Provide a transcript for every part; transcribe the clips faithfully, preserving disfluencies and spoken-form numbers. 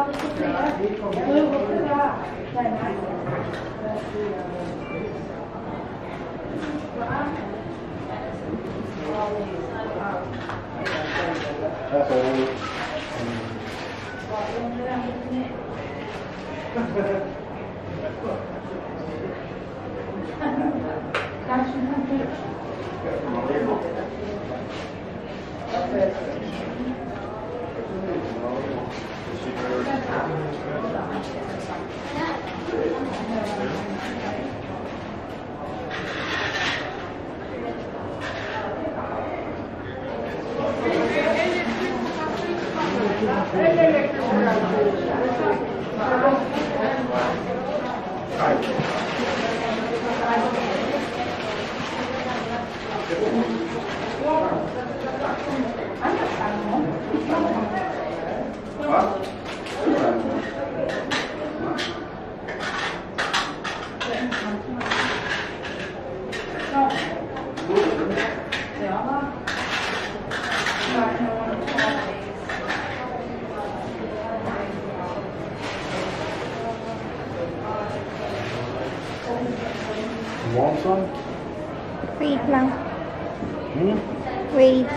Want some? Read lang. Hmm? Read.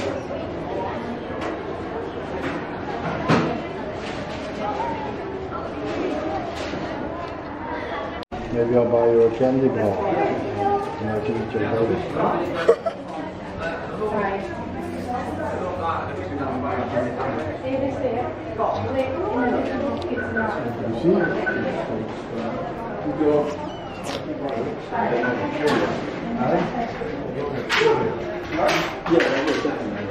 Maybe I'll buy you a candy bar. And I can eat your burger. You see? You go. Yeah, that was definitely.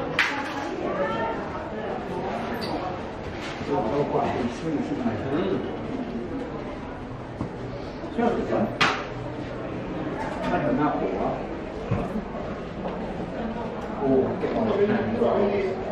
No problem. Swing, swing. 这样子的，看着那火啊，哦，给我看。